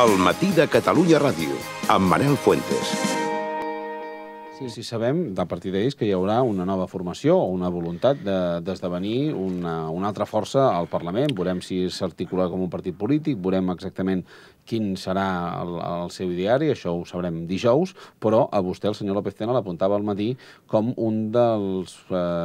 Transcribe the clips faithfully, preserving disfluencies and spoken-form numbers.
El matí de Catalunya Ràdio, amb Manel Fuentes. Sí, sí, sabem, a partir d'ells, que hi haurà una nova formació o una voluntat d'esdevenir una, una altra força al Parlament. Veurem si s'articula com un partit polític, veurem exactament quin serà el, el seu ideari, això ho sabrem dijous, però a vostè, el senyor López Tena, l'apuntava al matí com un dels,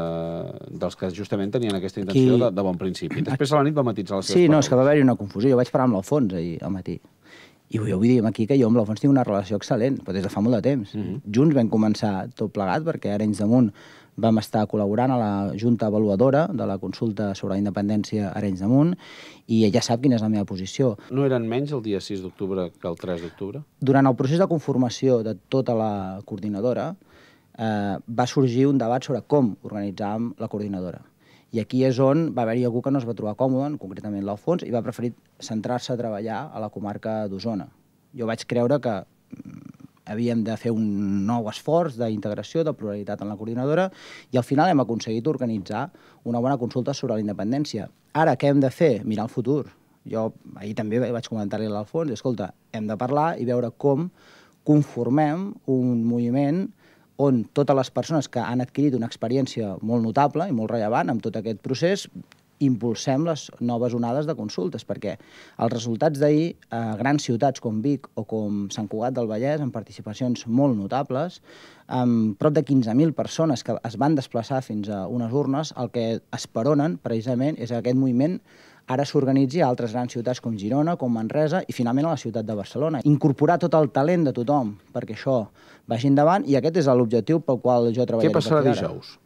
eh, dels que justament tenien aquesta intenció Aquí... de, de bon principi. Després a la nit va matitzar les seves Sí, paraules. no, és que va haver-hi una confusió. Jo vaig parlar amb l'Alfons ahir al matí. I jo vull dir aquí que jo amb l'Alfons tinc una relació excel·lent, però des de fa molt de temps. Uh -huh. Junts vam començar tot plegat, perquè a Arenys de Munt vam estar col·laborant a la Junta Avaluadora de la consulta sobre la independència a Arenys de Munt, i ella sap quina és la meva posició. No eren menys el dia sis d'octubre que el tres d'octubre? Durant el procés de conformació de tota la coordinadora eh, va sorgir un debat sobre com organitzàvem la coordinadora. I aquí és on va haver-hi algú que no es va trobar còmode, concretament l'Alfons, i va preferir centrar-se a treballar a la comarca d'Osona. Jo vaig creure que havíem de fer un nou esforç d'integració, de pluralitat en la coordinadora, i al final hem aconseguit organitzar una bona consulta sobre la independència. Ara, què hem de fer? Mirar el futur. Jo ahir també vaig comentar-li a l'Alfons, escolta, hem de parlar i veure com conformem un moviment on totes les persones que han adquirit una experiència molt notable i molt rellevant amb tot aquest procés impulsem les noves onades de consultes, perquè els resultats d'ahir a grans ciutats com Vic o com Sant Cugat del Vallès, amb participacions molt notables, amb prop de quinze mil persones que es van desplaçar fins a unes urnes, el que esperonen precisament és que aquest moviment ara s'organitzi a altres grans ciutats com Girona, com Manresa i finalment a la ciutat de Barcelona. Incorporar tot el talent de tothom perquè això vagi endavant, i aquest és l'objectiu pel qual jo treballaré. Què passarà dijous?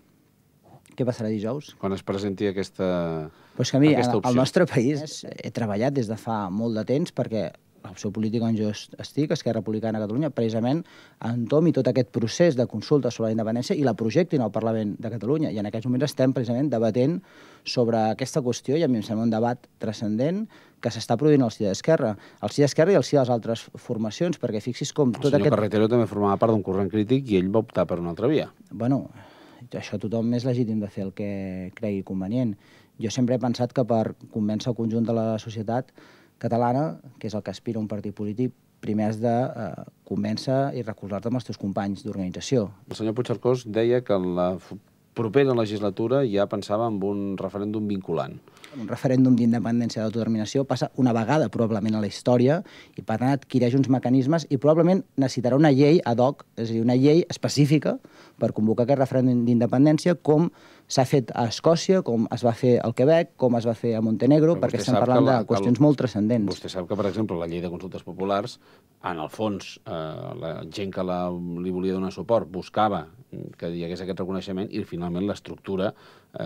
Què passarà dijous? Quan es presenti aquesta, pues que, mira, aquesta opció. Al nostre país he treballat des de fa molt de temps perquè l'opció política on jo estic, Esquerra Republicana de Catalunya, precisament entomi tot aquest procés de consulta sobre la independència i la projectin al Parlament de Catalunya. I en aquests moments estem precisament debatent sobre aquesta qüestió, i a mi em sembla un debat transcendent que s'està produint al si d'Esquerra. Al si d'Esquerra i al si de les altres formacions, perquè fixis com tot aquest... El senyor Carretero també formava part d'un corrent crític i ell va optar per una altra via. Bueno, això tothom és legítim de fer el que cregui convenient. Jo sempre he pensat que per convèncer el conjunt de la societat catalana, que és el que aspira un partit polític, primer has de eh, convèncer i recolzar-te amb els teus companys d'organització. El senyor Puigcercós deia que en la propera legislatura ja pensava en un referèndum vinculant. Un referèndum d'independència d'autodeterminació passa una vegada probablement a la història i per tant adquireix uns mecanismes i probablement necessitarà una llei ad hoc, és a dir, una llei específica per convocar aquest referèndum d'independència, com s'ha fet a Escòcia, com es va fer al Quebec, com es va fer a Montenegro, perquè estem parlant de qüestions molt transcendents. Vostè sap que, per exemple, la llei de consultes populars, en el fons, eh, la gent que la, li volia donar suport buscava que hi hagués aquest reconeixement i finalment l'estructura,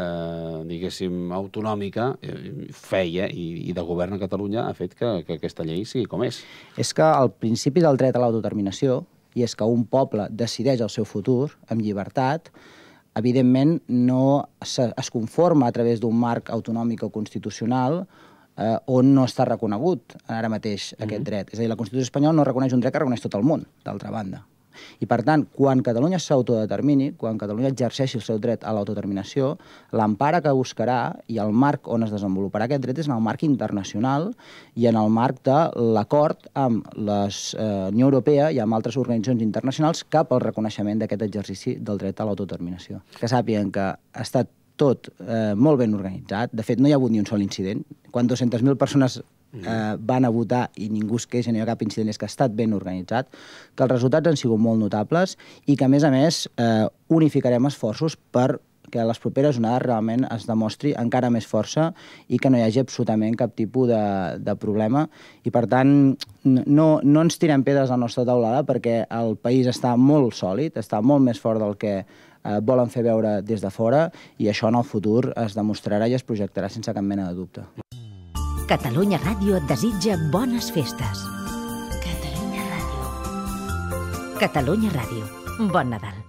eh, diguéssim, autonòmica eh, feia i, i de govern a Catalunya ha fet que, que aquesta llei sigui com és. És que el principi del dret a l'autodeterminació, i és que un poble decideix el seu futur amb llibertat, evidentment no es conforma a través d'un marc autonòmic o constitucional eh, on no està reconegut ara mateix aquest dret. És a dir, la Constitució espanyola no reconeix un dret que reconeix tot el món, d'altra banda. I, per tant, quan Catalunya s'autodetermini, quan Catalunya exerceixi el seu dret a l'autodeterminació, l'empara que buscarà i el marc on es desenvoluparà aquest dret és en el marc internacional i en el marc de l'acord amb la eh, Unió Europea i amb altres organitzacions internacionals cap al reconeixement d'aquest exercici del dret a l'autodeterminació. Que sàpiguen que ha estat tot eh, molt ben organitzat. De fet, no hi ha hagut ni un sol incident. Quan dues-centes mil persones Eh, van a votar i ningú es queixa, no hi ha cap incident, és que ha estat ben organitzat, que els resultats han sigut molt notables i que, a més a més, eh, unificarem esforços per que a les properes onades realment es demostri encara més força i que no hi hagi absolutament cap tipus de, de problema. I, per tant, no, no ens tirem pedres a la nostra taulada perquè el país està molt sòlid, està molt més fort del que eh, volen fer veure des de fora, i això en el futur es demostrarà i es projectarà sense cap mena de dubte. Catalunya Ràdio et desitja bones festes. Catalunya Ràdio. Catalunya Ràdio. Bon Nadal.